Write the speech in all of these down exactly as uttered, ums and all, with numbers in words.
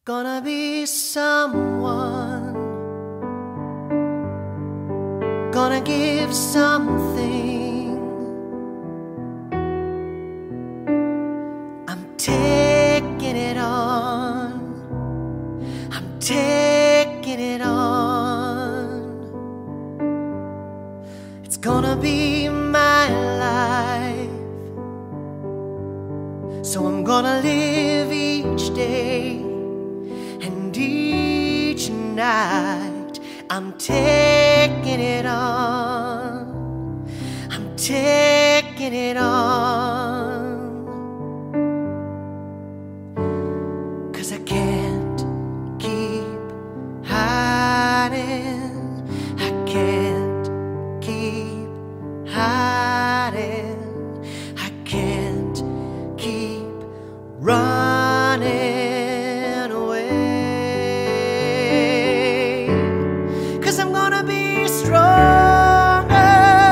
Gonna be someone, gonna give something. I'm taking it on, I'm taking it on. It's gonna be my life, so I'm gonna live each day and each night. I'm taking it on, I'm taking it on. 'Cause I can't keep hiding, I can't keep hiding, I can't keep running. I'm gonna be stronger,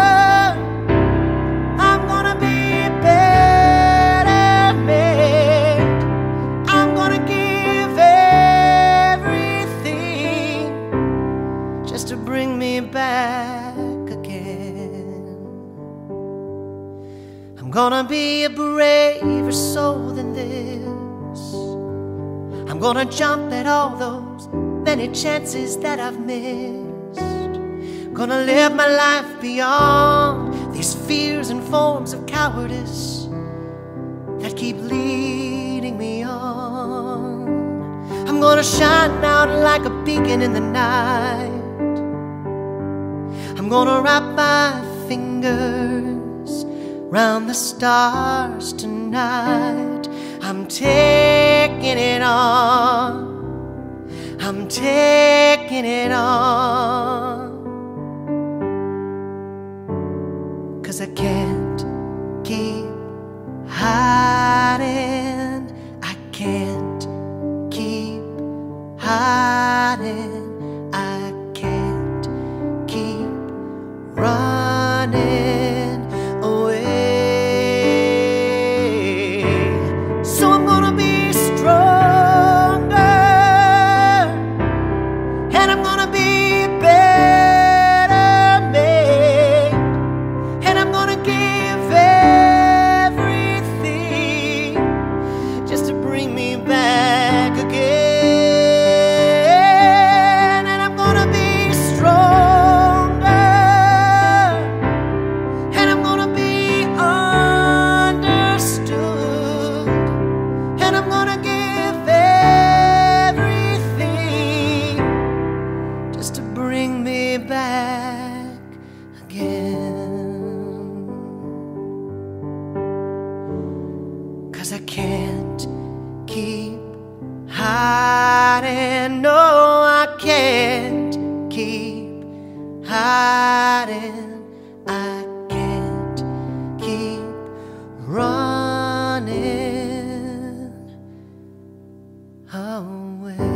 I'm gonna be better made. I'm gonna give everything just to bring me back again. I'm gonna be a braver soul than this. I'm gonna jump at all those many chances that I've missed. Gonna live my life beyond these fears and forms of cowardice that keep leading me on. I'm gonna shine out like a beacon in the night. I'm gonna wrap my fingers round the stars tonight. I'm taking it on, I'm taking it on. 'Cause I can't keep hiding, I can't keep hiding, I can't keep running away. So I'm gonna be stronger, and I'm gonna be better made, and I'm gonna give everything just to bring me back again. And I'm gonna be stronger, and I'm gonna be understood, and I'm gonna give everything just to bring me back again. 'Cause I can't keep hiding, no, I can't keep hiding, I can't keep running away.